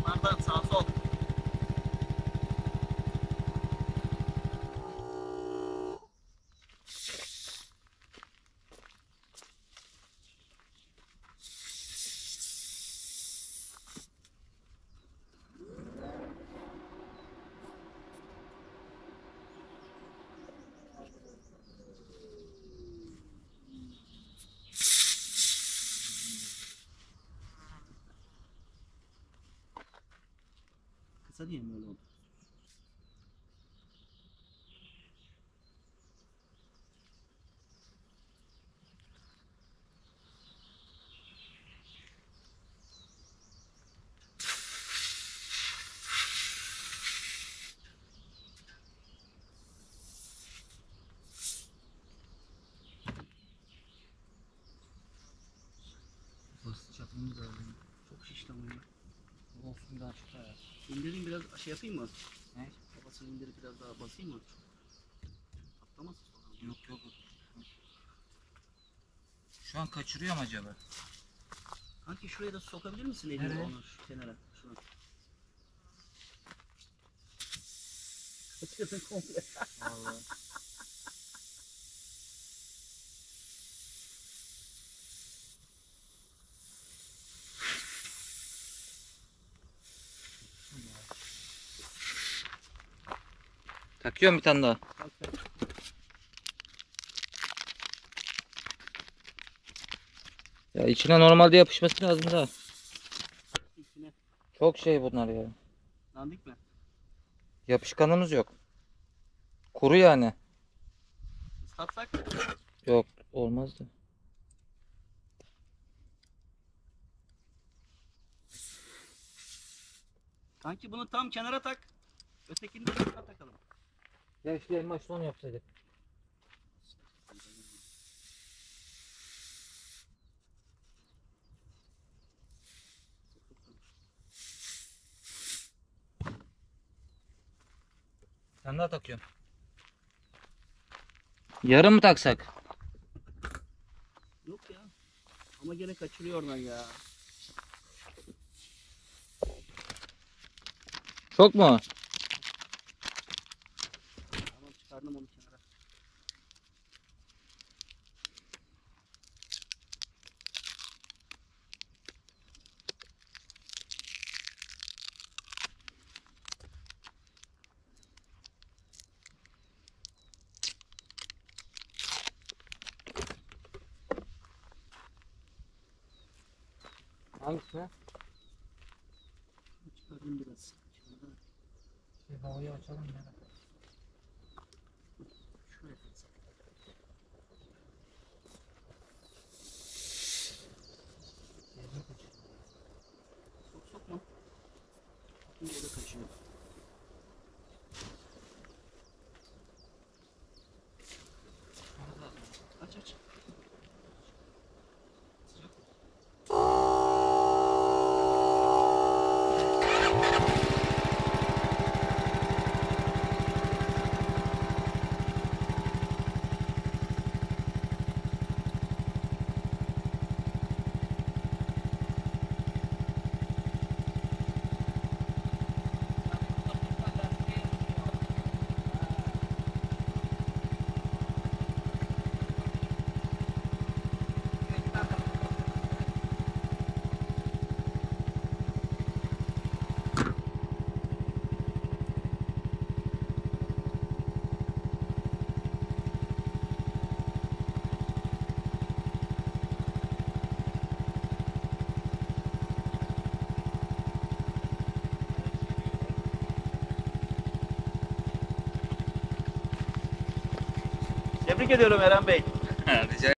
Onlardan sağ sol. Kısa diye mi öyle oldu? Basit çapımız lazım. Çok şişti ama ya. Olsun bir daha çıkar ya. İndireyim biraz şey yapayım mı? Ne? Kafasını indirip biraz daha basayım mı? Atlamasın sonra. Yok yok. Şu an kaçırıyor mu acaba? Kanki şuraya da sokabilir misin elini Nereye? onu şu kenara? Şunu. Kaçırdın komple. Vallahi. Takıyorum bir tane daha. Bak sen. Ya içine normalde yapışması lazım da. İçine. Çok şey bunlar ya. Dandik mi? Yapışkanımız yok. Kuru yani. Islatsak? Yok olmaz da. Kanki bunu tam kenara tak. Ötekini de kenara takalım. Ya işte en başta onu yapsaydık. Sen daha takıyorum. Yarım mı taksak? Yok ya. Ama gene kaçırıyor oradan ya. Çok mu? Tamam çıkardım onu kenara. Hangisine? Çıkardım biraz. Kenara. Bir havayı açalım ya. Şuraya taksak. Sok sokma. Şimdi o da kaçıyor. Aç aç. Tebrik ediyorum Eren Bey. Rica